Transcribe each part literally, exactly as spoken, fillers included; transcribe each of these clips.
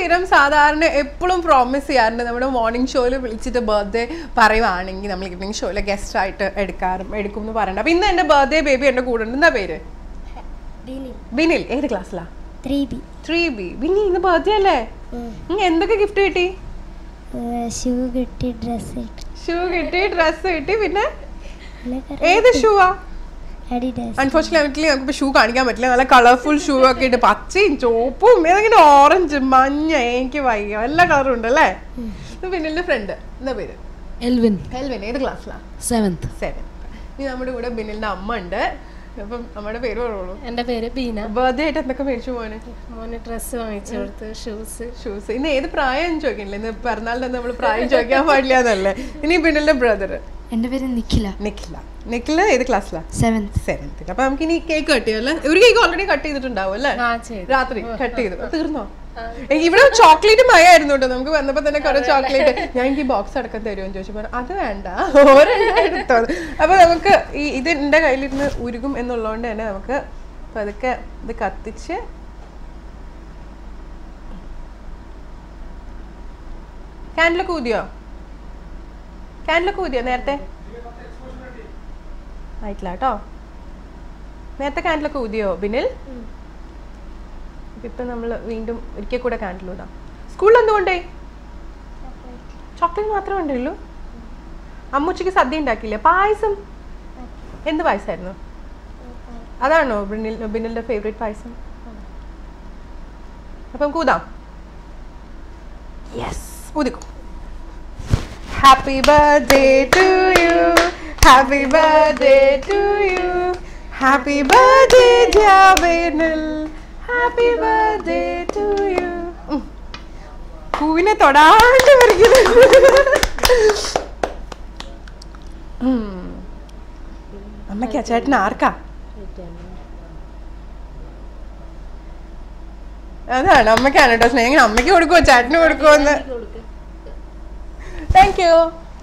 സ്ഥിരം സാധാരണ എപ്പോഴും പ്രോമിസ് ചെയ്യാറുണ്ട് നമ്മുടെ മോർണിംഗ് ഷോയിൽ വിളിച്ചിട്ട് ബർത്ത്ഡേ പറയുവാണെങ്കിൽ നമ്മൾ ഈവനിങ് ഷോയിൽ ഗസ്റ്റ് ആയിട്ട് എടുക്കാറും എടുക്കും എന്ന് പറയണ്ട. അപ്പൊ ഇന്ന് എന്റെ ബർത്ത്ഡേ ബേബി എന്റെ കൂടെ ഉണ്ട്. എന്താ പേര്? ബിനിൽ. ഏത് ക്ലാസ്സിലാ? Three B. ബിനി ഇന്ന് ബർത്ത്ഡേ അല്ലേ? എന്തൊക്കെ ഗിഫ്റ്റ് കിട്ടി? ഷൂ കിട്ടി, ഡ്രസ് ഷൂ കിട്ടി, ഡ്രസ് കിട്ടി. പിന്നെ ഏത് ഷൂവാ? അൺഫോർച്ചുനേറ്റ്ലി നമുക്ക് ഷൂ കാണിക്കാൻ പറ്റില്ല. നല്ല കളർഫുൾ ഷൂ ഒക്കെ ഇട്ട് പച്ചയും ചോപ്പും ഏതെങ്കിലും ഓറഞ്ച് മഞ്ഞ എനിക്ക് വയ്യ എല്ലാ കളറും ഉണ്ട് അല്ലേ? ബിനിലിന്റെ ഫ്രണ്ട് എന്താ പേര്? എൽവിൻ. എൽവിൻ. ഏത് ക്ലാസ്സിലാ? സെവൻത്. സെവൻത്. ഇനി നമ്മുടെ കൂടെ ബിനിലിന്റെ അമ്മ ഉണ്ട്. അപ്പം നമ്മുടെ പേര് പറയുള്ളൂ. എന്റെ പേര് ബീന. ബർത്ത്ഡേ ആയിട്ട് എന്തൊക്കെ മേടിച്ചു പോവാന്? മോന് ഡ്രസ് വാങ്ങിച്ചു കൊടുത്ത്, ഷൂസ്. ഷൂസ്. ഇന്ന് ഏത് പ്രായം ചോദിക്കണില്ല. ഇന്ന് പിറന്നാളിന്റെ നമ്മൾ പ്രായം ചോദിക്കാൻ പാടില്ല എന്നല്ലേ? ഇനി ബിനിലിന്റെ ബ്രദർ. എന്റെ പേര് നിഖില. നിഖില. നിഖില ഏത് ക്ലാസ്സിലാ? സെവൻത്. സെവൻത്. അപ്പൊ നമുക്ക് ഇനി കേക്ക് കട്ട് ചെയ്യാം അല്ലേ? ഒരു കേക്ക് ഓൾറെഡി കട്ട് ചെയ്തിട്ടുണ്ടാവും അല്ലേ? രാത്രി കട്ട് ചെയ്തു. തീർന്നോ? ഇവിടെ ചോക്ലേറ്റ് മയായിരുന്നു കേട്ടോ. നമുക്ക് വന്നപ്പോ തന്നെ കുറെ ചോക്ലേറ്റ്. ഞാൻ എനിക്ക് ബോക്സ് അടക്കം തരുമെന്ന് ചോദിച്ചപ്പോ അത് വേണ്ട, ഒരെണ്ണം എടുത്തോ. അപ്പൊ നമുക്ക് ഈ ഇത് എന്റെ കയ്യിലിരുന്ന് ഉരുകും എന്നുള്ളതുകൊണ്ട് തന്നെ നമുക്ക് പതുക്കെ ഇത് കത്തിച്ച് ക്യാൻഡിലൊക്കെ ഊതിയോ? ക്യാൻഡിലൊക്കെ ഊതിയോ നേരത്തെ? ആയിട്ടില്ല കേട്ടോ. നേരത്തെ ക്യാൻഡിലൊക്കെ ഊതിയോ ബിനിൽ? ഇപ്പൊ നമ്മള് വീണ്ടും ഒരിക്കൽ കൂടെ ക്യാൻഡിൽ ഊതാം. സ്കൂളിൽ എന്തുകൊണ്ടേ? ചോക്ലേറ്റ് മാത്രമേ ഉണ്ടല്ലോ. അമ്മുച്ചക്ക് സദ്യ ഉണ്ടാക്കില്ലേ? പായസം. എന്ത് പായസമായിരുന്നു? അതാണോ ബിനിൽ ബിനിലിന്റെ ഫേവറേറ്റ് പായസം? അപ്പൊ നമുക്ക് ഊതാം. യെസ്, ഊതിക്കോ. Happy birthday to you, happy birthday to you, happy birthday dear Binil, happy birthday to you. പൂവിനെ തൊടാണ്ട് പറിക്കുന്നു. അമ്മയ്ക്കാ ചേട്ടൻ ആർക്കാ? അതാണ് അമ്മയ്ക്കാണ് കേട്ടോ സ്നേഹം. അമ്മയ്ക്ക് കൊടുക്കുവോ ചേട്ടന് കൊടുക്കുവോന്ന്? Thank you.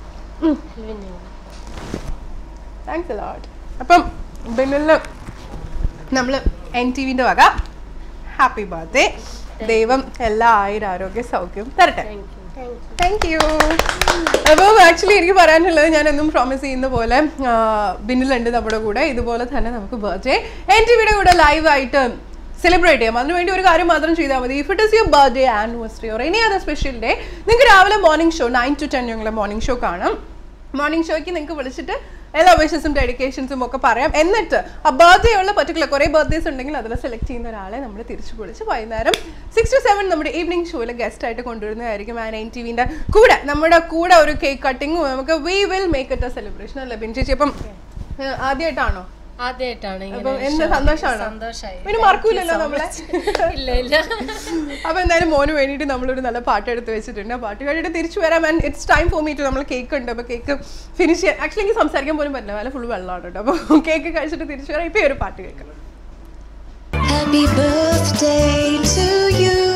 Thanks a lot. അപ്പം ബിനിലിന് നമ്മൾ എൻ ടി വിന്റെ വക ഹാപ്പി ബർത്ത്ഡേ. ദൈവം എല്ലാ ആയുര ആരോഗ്യ സൗഖ്യം തരട്ടെ. Thank you. അപ്പം ആക്ച്വലി എനിക്ക് പറയാനുള്ളത്, ഞാൻ എന്നും പ്രോമിസ് ചെയ്യുന്ന പോലെ ബിനിലുണ്ട് നമ്മുടെ കൂടെ. ഇതുപോലെ തന്നെ നമുക്ക് ബർത്ത്ഡേ എൻ ടി വിയുടെ കൂടെ ലൈവായിട്ട് സെലിബ്രേറ്റ് ചെയ്യാം. അതിനുവേണ്ടി ഒരു കാര്യം മാത്രം ചെയ്താൽ മതി. If it is your birthday, anniversary or any other special day, നിങ്ങൾക്ക് രാവിലെ morning show nine to ten ഞങ്ങളെ മോർണിംഗ് ഷോ കാണാം. മോർണിംഗ് ഷോയ്ക്ക് നിങ്ങൾക്ക് വിളിച്ചിട്ട് എല്ലാ വിഷസും ഡെഡിക്കേഷൻസും ഒക്കെ പറയാം. എന്നിട്ട് ആ ബർത്ത്ഡേ ഉള്ള പർട്ടിക്കുലർ കുറേ ബർത്ത്ഡേസ് ഉണ്ടെങ്കിൽ അതിൽ സെലക്ട് ചെയ്യുന്ന ഒരാളെ നമ്മൾ തിരിച്ചു വിളിച്ച് വൈകുന്നേരം സിക്സ് ടു സെവൻ നമ്മുടെ ഈവനിങ് ഷോയിൽ ഗസ്റ്റ് ആയിട്ട് കൊണ്ടുവരുന്നതായിരിക്കും. ആ നയൻ ടി വിൻ്റെ കൂടെ നമ്മുടെ കൂടെ ഒരു കേക്ക് കട്ടിങ്ങും നമുക്ക് we will make it a celebration അല്ലേ ബിൻ ചേച്ചി? അപ്പം ആദ്യമായിട്ടാണോ? ആദ്യമായിട്ടാണ്. പിന്നെ മറക്കൂലല്ലോ നമ്മളെ. അപ്പൊ എന്തായാലും മോന് വേണ്ടിയിട്ട് നമ്മളൊരു നല്ല പാട്ട് എടുത്ത് വെച്ചിട്ടുണ്ട്. പാട്ട് കഴിഞ്ഞിട്ട് തിരിച്ചു വരാം. And it's time for me to നമ്മൾ കേക്ക് ഉണ്ട്. അപ്പൊ കേക്ക് ഫിനിഷ് ചെയ്യാൻ ആക്ച്വലി എനിക്ക് സംസാരിക്കാൻ പോലും പറ്റില്ല, വല്ല ഫുൾ വെള്ളമാണ് കേട്ടോ. അപ്പൊ കേക്ക് കഴിച്ചിട്ട് തിരിച്ചു വരാം. ഇപ്പൊ ഒരു പാട്ട് കേൾക്കണം. Happy birthday to you.